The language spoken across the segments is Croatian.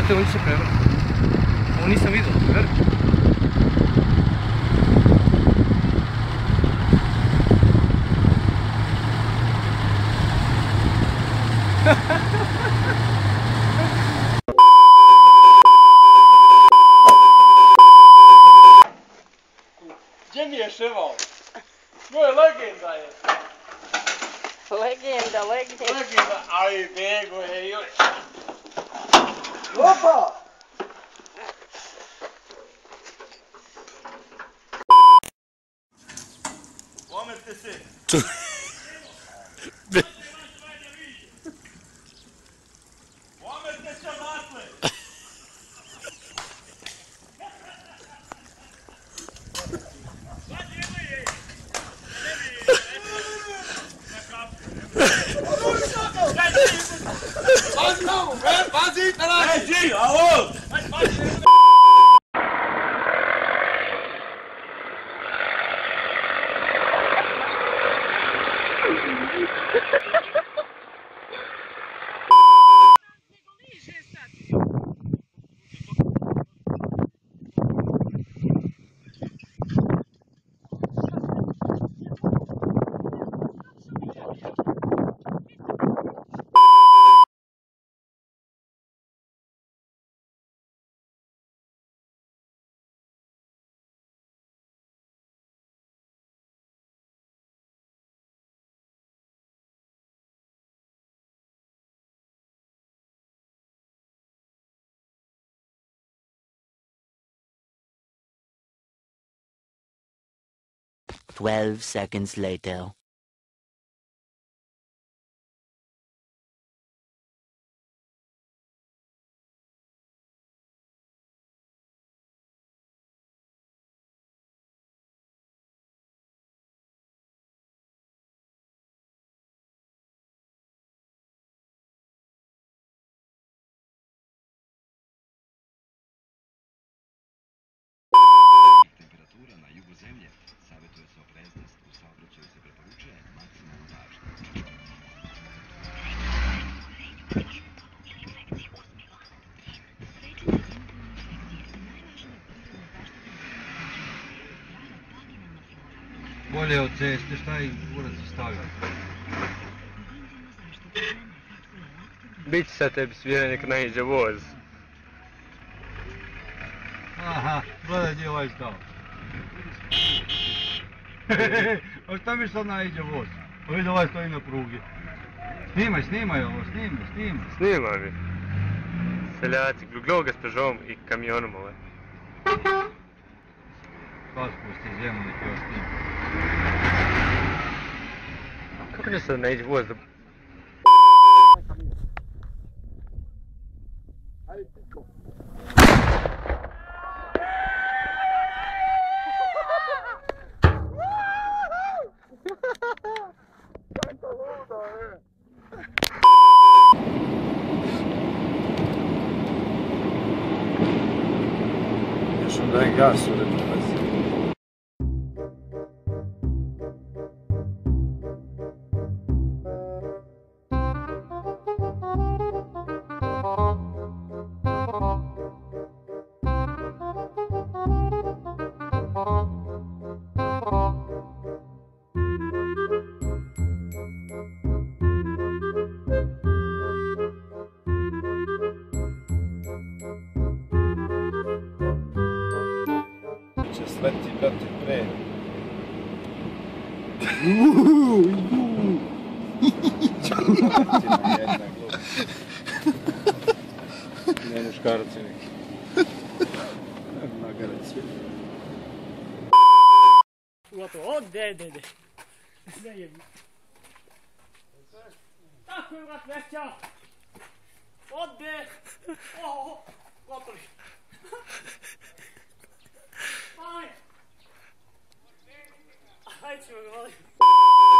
Znate, oni se prevrnu. Ovo nisam vidio, ver. Gdje mi je ševal? Moje legenda je. Legenda. Legenda, ali bego je još. Opa! Pomete se. Pomete se matle. Pazi tamo, pazi, pazi! Ej, G, alo! Twelve seconds later. Temperatura na jugu zemlje, savjetuje se opreznost, u saobraćaju se preporučuje maksimalna pažnja. Bolje od ceste, šta i urac stavio. Bić sa tebi svjerenik naiđe voz. Aha, gledaj gdje je ovaj stao. A šta mi sad naiđe voz? Pa vidi ovaj stoji na prugi. Snimaj ovo, snimaj. Snima mi. Seljaci, gledao ga s Peugeotom i kamionom ovaj. Pa spusti zemlju, nek još snima. Kako će sad naiđe voz da... Još onda je gas u retroverzi. Će sleti, brate, pre. Jedna glupa. Ne muškarci neki. Magarac je. Gotovo, ode. Ne jebi. Tako je, vrat, veća. Ode. Gotovi. Ajde ćemo ga volim.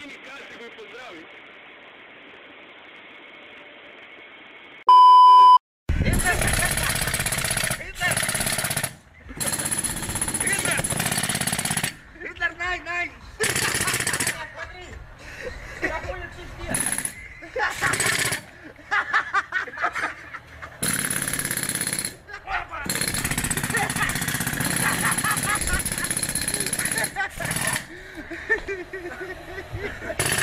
Hitler!